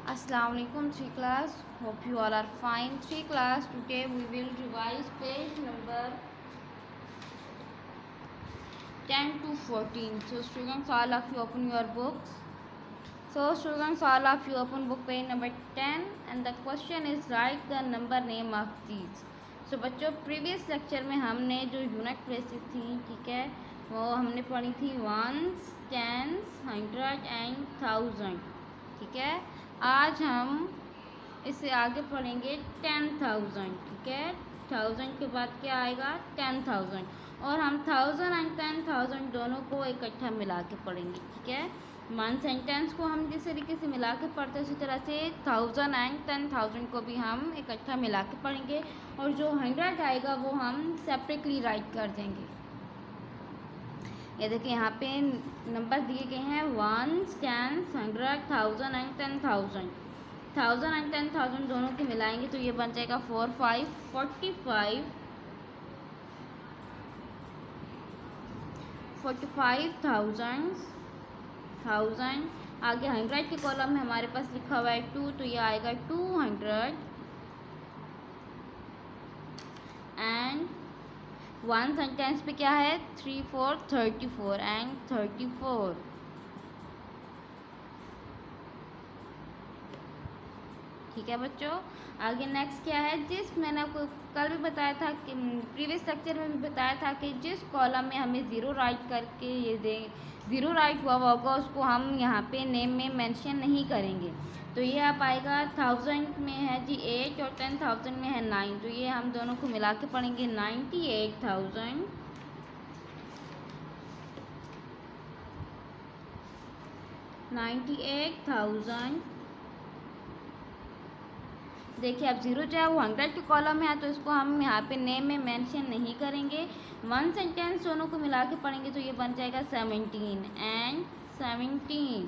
Assalamualaikum 3 class. Hope you all are fine. 3 class. Today we will revise page number 10 to 14. So students, all of you open your books. So students, all of you open book page number 10 and the question is write the number name of these. So बच्चों previous lecture में हमने जो unit places थी, ठीक है, वो हमने पढ़ी थी ones, tens, hundred and thousand. ठीक है, आज हम इससे आगे पढ़ेंगे 10,000. ठीक है, 1000 के बाद क्या आएगा 10,000 और हम 1000 एंड 10,000 दोनों को इकट्ठा मिला के पढ़ेंगे. ठीक है, वन सेंटेंस को हम जिस तरीके से मिला के पढ़ते हैं उसी तरह से 1000 एंड 10,000 को भी हम इकट्ठा मिला के पढ़ेंगे और जो 100 आएगा वो हम सेपरेटली राइट कर देंगे. ये देखिए यहाँ पे नंबर दिए गए हैं वंस, टेंस, 100, 1000 एंड 10,000. 1000 एंड 10,000 दोनों के मिलाएंगे तो ये बन जाएगा 4 5 45 45,000. आगे 100 के कॉलम में हमारे पास लिखा हुआ है 2 तो ये आएगा 200 एंड वन सेंटेंस पे क्या है 3 4 34 एंड 34. ठीक है बच्चों, आगे नेक्स्ट क्या है, जिस मैंने आपको कल भी बताया था कि प्रीवियस लेक्चर में भी बताया था कि जिस कॉलम में हमें ज़ीरो राइट करके ये दे ज़ीरो राइट हुआ होगा उसको हम यहाँ पे नेम में मेंशन नहीं करेंगे. तो ये आप आएगा 1000 में है जी 8 और 10,000 में है 9. तो ये हम दोनों को मिला के पढ़ेंगे 98,000 98,000. देखिए अब ज़ीरो जो है वो 100 के कॉलम में है तो इसको हम यहाँ पे नेम में मेंशन नहीं करेंगे. वन सेंटेंस दोनों को मिला के पढ़ेंगे तो ये बन जाएगा 17 एंड 17.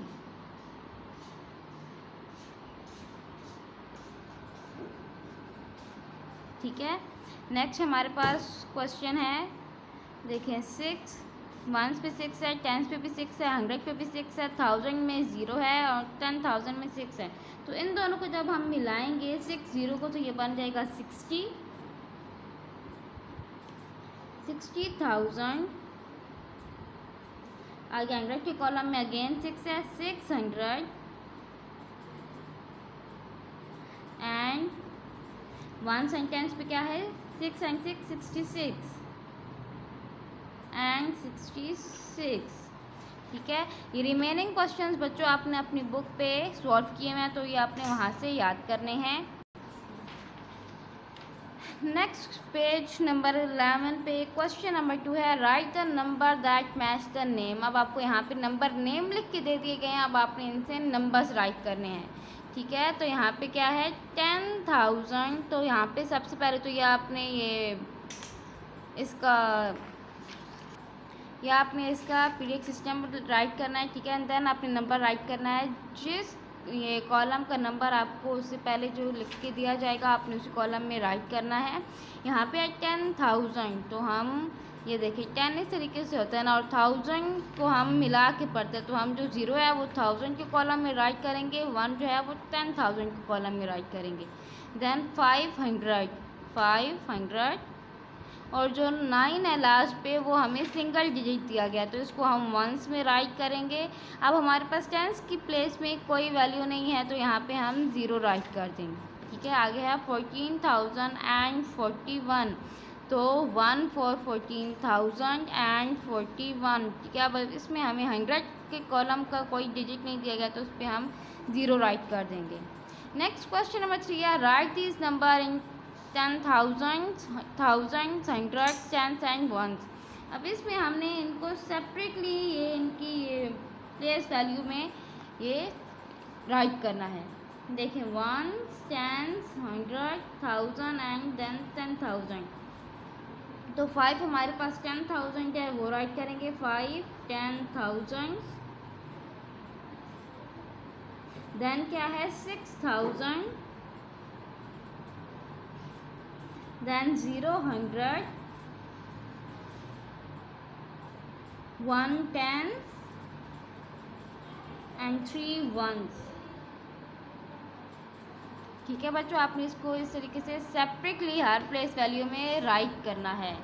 ठीक है, नेक्स्ट हमारे पास क्वेश्चन है. देखिए 6 वंस पे 6 है, टेंस पे भी 6 है, 100 पे भी 6 है, 1000 में 0 है और 10,000 में 6 है. तो इन दोनों को जब हम मिलाएंगे 6 को तो ये बन जाएगा 60,000. आगे 100 के कॉलम में अगेन 6 है, 600 एंड वन सेंटेंस पे क्या है 6 एंड 6 66 एंड 66. ठीक है, ये रिमेनिंग क्वेश्चंस बच्चों आपने अपनी बुक पे सॉल्व किए हुए हैं तो ये आपने वहाँ से याद करने हैं. नेक्स्ट पेज नंबर 11 पे क्वेश्चन नंबर 2 है write the number that match the name. अब आपको यहाँ पे नंबर नेम लिख के दे दिए गए हैं, अब आपने इनसे नंबर्स राइट करने हैं. ठीक है, तो यहाँ पे क्या है 10,000. तो यहाँ पे सबसे पहले तो ये आपने इसका पीरियड सिस्टम राइट करना है. ठीक है, एंड देन आपने नंबर राइट करना है. जिस ये कॉलम का नंबर आपको उससे पहले जो लिख के दिया जाएगा आपने उसी कॉलम में राइट करना है. यहाँ पे है 10,000 तो हम ये देखिए 10 इस तरीके से होता है ना और 1000 को हम मिला के पढ़ते हैं तो हम जो 0 है वो 1000 के कॉलम में राइट करेंगे, 1 जो है वो 10,000 के कॉलम में राइट करेंगे. देन 500 और जो 9 है लास्ट पे वो हमें सिंगल डिजिट दिया गया तो इसको हम वंस में राइट करेंगे. अब हमारे पास टेंस की प्लेस में कोई वैल्यू नहीं है तो यहाँ पे हम 0 राइट कर देंगे. ठीक है, आगे है 14,000 एंड 41 तो 1 4 14,000 एंड 41. ठीक है, अब इसमें हमें 100 के कॉलम का कोई डिजिट नहीं दिया गया तो उस पर हम 0 राइट कर देंगे. नेक्स्ट क्वेश्चन नंबर 3 है write this number in 10,000, 100, 10s and ones. अब इसमें हमने इनको सेपरेटली ये इनकी ये प्लेस वैल्यू में ये राइट करना है. देखिए 1s, 10s, 100, 1000 एंड देन 10,000. तो 5 हमारे पास 10,000 है वो राइट करेंगे 5 10,000. देन क्या है 6,000 then 0 100 1 10s and 3 ones. ठीक है बच्चों, आपने इसको इस तरीके से सेपरेटली हर प्लेस वैल्यू में राइट करना है।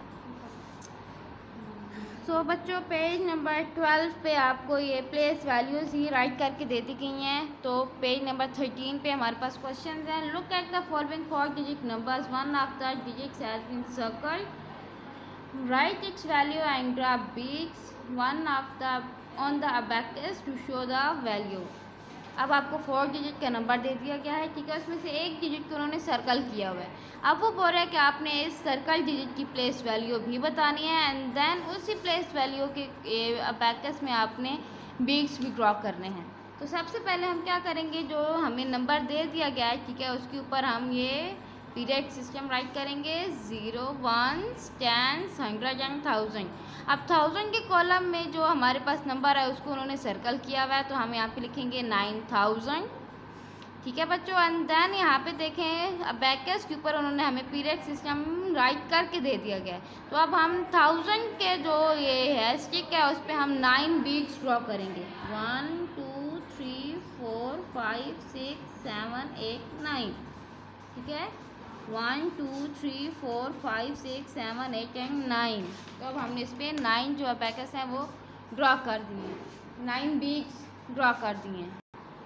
तो बच्चों पेज नंबर 12 पे आपको ये प्लेस वैल्यूज़ ही राइट करके दे दी गई हैं। तो पेज नंबर 13 पे हमारे पास क्वेश्चन हैं। Look at the following 4 digit numbers, one of the digits has been circled, write its value and draw beads one of the on the abacus to show the value. अब आपको 4 digit का number दे दिया गया है, ठीक है, उसमें से एक डिजिट को उन्होंने सर्कल किया हुआ है। अब वो बोल रहा है कि आपने इस सर्कल डिजिट की प्लेस वैल्यू भी बतानी है एंड देन उसी प्लेस वैल्यू के अबैकस में आपने बीट्स भी ड्रॉ करने हैं। तो सबसे पहले हम क्या करेंगे, जो हमें नंबर दे दिया गया है, ठीक है, उसके ऊपर हम ये पीरियड सिस्टम राइट करेंगे 0, 1, 10, 100 एंड 1000। अब 1000 के कॉलम में जो हमारे पास नंबर है उसको उन्होंने सर्कल किया हुआ है, तो हम यहाँ पे लिखेंगे 9000, ठीक है बच्चों। एंड देन यहाँ पे देखें अबैकस के ऊपर उन्होंने हमें पीरियड सिस्टम राइट करके दे दिया गया है। तो अब हम 1000 के जो ये है स्टिक है उस पर हम 9 बीट्स ड्रॉ करेंगे, 1, 2, 3, 4, 5, 6, 7, 8, 9, ठीक है, 1, 2, 3, 4, 5, 6, 7, 8 एंड 9। तो अब हमने इस पर 9 जो अबैकस हैं वो ड्रॉ कर दिए, 9 बीट्स ड्रॉ कर दिए हैं।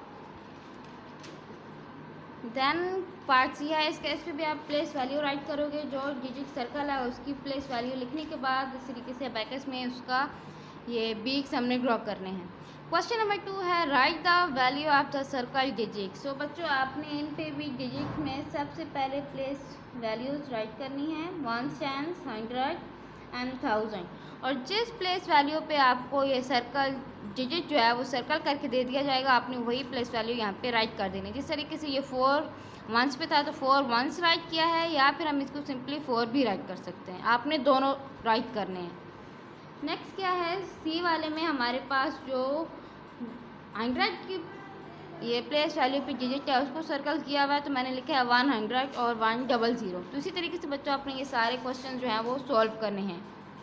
देन पार्ट सी है, इसका इस पर भी आप प्लेस वैल्यू राइट करोगे। जो डिजिट सर्कल है उसकी प्लेस वैल्यू लिखने के बाद इस तरीके से अबैकस में उसका ये बीट्स हमने ड्रॉ करने हैं। क्वेश्चन नंबर 2 है write the value of the circle digit. So बच्चों आपने इन पे भी डिजिट में सबसे पहले प्लेस वैल्यूज राइट करनी है 1, 10, 100 एंड 1000। और जिस प्लेस वैल्यू पे आपको ये सर्कल डिजिट जो है वो सर्कल करके दे दिया जाएगा, आपने वही प्लेस वैल्यू यहाँ पे राइट कर देनी। जिस तरीके से ये 4 1s पे था तो 4 1s राइट किया है, या फिर हम इसको सिंपली 4 भी राइट कर सकते हैं। आपने दोनों राइट करने हैं। नेक्स्ट क्या है, सी वाले में हमारे पास जो 100 की ये प्लेस वैल्यू पे डिजिट है उसको सर्कल किया हुआ है, तो मैंने लिखा है 100 और 100। तो इसी तरीके से बच्चों आपने ये सारे क्वेश्चन जो हैं वो सॉल्व करने हैं।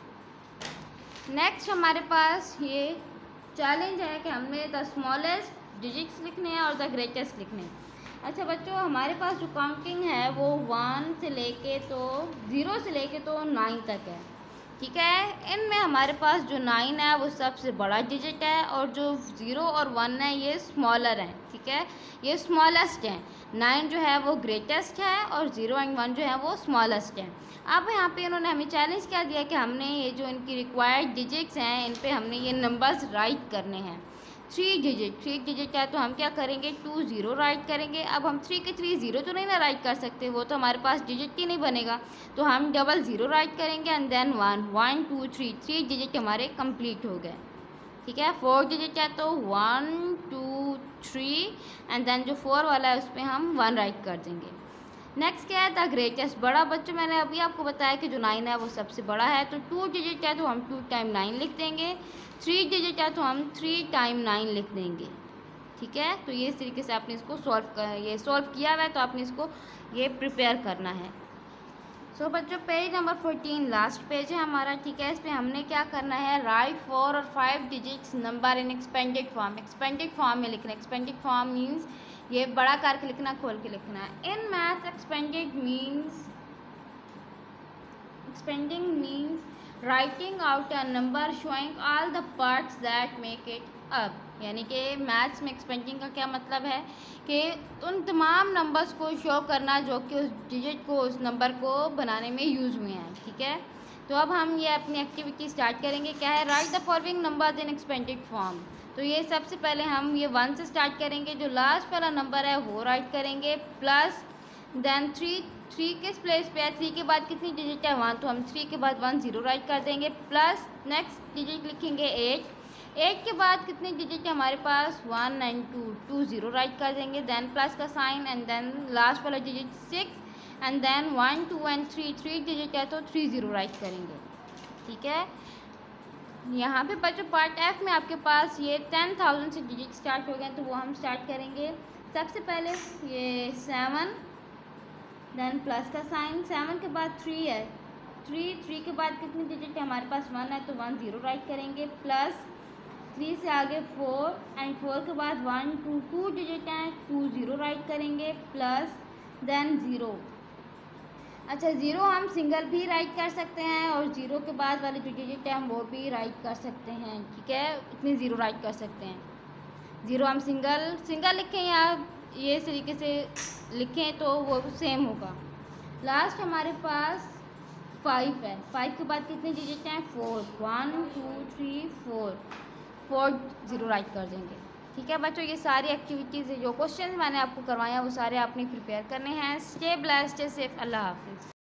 नेक्स्ट हमारे पास ये चैलेंज है कि हमने द स्मॉलेस्ट डिजिट्स लिखने हैं और द ग्रेटेस्ट लिखने हैं। अच्छा बच्चों हमारे पास जो काउंटिंग है वो 1 से लेके तो 0 से लेके तो 9 तक है, ठीक है। इनमें हमारे पास जो 9 है वो सबसे बड़ा डिजिट है और जो 0 और 1 है ये स्मॉलर हैं, ठीक है, ये स्मॉलेस्ट हैं। 9 जो है वो ग्रेटेस्ट है और 0 एंड 1 जो है वो स्मॉलेस्ट है। अब यहाँ पे इन्होंने हमें चैलेंज क्या दिया कि हमने ये जो इनकी रिक्वायर्ड डिजिट्स हैं इन पे हमने ये नंबर्स राइट करने हैं। 3 डिजिट है तो हम क्या करेंगे 2 0 राइट करेंगे। अब हम 3 के 3 0 तो नहीं ना राइट कर सकते, वो तो हमारे पास डिजिट ही नहीं बनेगा, तो हम 00 राइट करेंगे एंड देन 1 1 2 3 डिजिट हमारे कंप्लीट हो गए, ठीक है। 4 डिजिट है तो 1 2 3 एंड देन जो 4 वाला है उस पर हम 1 राइट कर देंगे। नेक्स्ट क्या है द ग्रेटेस्ट, बड़ा बच्चों मैंने अभी आपको बताया कि जो 9 है वो सबसे बड़ा है, तो 2 डिजिट है तो हम 2 टाइम 9 लिख देंगे। 3 डिजिट है तो हम 3 टाइम 9 लिख देंगे, ठीक है। तो ये इस तरीके से आपने इसको सॉल्व किया हुआ है, तो आपने इसको ये प्रिपेयर करना है। सो बच्चों पेज नंबर 14 लास्ट पेज है हमारा, ठीक है। इस पर हमने क्या करना है राइट 4 और 5 digits number in expanded form. Expanded form में लिखना, एक्सपेंडेड फॉर्म मीन्स ये बड़ा करके लिखना, खोल के लिखना है। In math expanding means writing out a number showing all the parts that make it up. यानी कि मैथ्स में एक्सपेंडिंग का क्या मतलब है कि उन तमाम नंबर्स को शो करना जो कि उस डिजिट को, उस नंबर को बनाने में यूज़ हुए हैं, ठीक है। तो अब हम ये अपनी एक्टिविटी स्टार्ट करेंगे। क्या है write the following numbers in expanded form. तो ये सबसे पहले हम ये 1 से स्टार्ट करेंगे, जो लास्ट वाला नंबर है वो राइट करेंगे, प्लस देन 3 किस प्लेस पे है, 3 के बाद कितनी डिजिट है 1, तो हम 3 के बाद 1 0 राइट कर देंगे, प्लस नेक्स्ट डिजिट लिखेंगे 8 के बाद कितनी डिजिट है हमारे पास 1 एंड 2 0 राइट कर देंगे, देन प्लस का साइन एंड देन लास्ट वाला digit 6 and then 1 2 and 3 digit है तो 3 0 राइट करेंगे, ठीक है। यहाँ पे बच्चों पार्ट एफ में आपके पास ये 10,000 से डिजिट स्टार्ट हो गए, तो वो हम स्टार्ट करेंगे। सबसे पहले ये 7 देन प्लस का साइन, 7 के बाद 3 है, 3 के बाद कितनी डिजिट है हमारे पास 1 है तो 1 0 राइट करेंगे, प्लस 3 से आगे 4 एंड 4 के बाद 1 2 डिजिट हैं 2 0 राइट करेंगे, प्लस देन ज़ीरो। अच्छा, ज़ीरो हम सिंगल भी राइट कर सकते हैं और ज़ीरो के बाद वाले जो डिजिट है हम वो भी राइट कर सकते हैं, ठीक है। इतने ज़ीरो राइट कर सकते हैं। ज़ीरो हम सिंगल लिखें या ये इस तरीके से लिखें तो वो सेम होगा। लास्ट हमारे पास 5 है। 5 के बाद कितने डिजिट हैं? 4। 1 2 3 4 ज़ीरो राइट कर देंगे, ठीक है बच्चों। ये सारी एक्टिविटीज़ जो क्वेश्चन मैंने आपको करवाया वो सारे आपने प्रिपेयर करने हैं। स्टे ब्लेस्ड, स्टे सेफ, अल्लाह हाफिज़।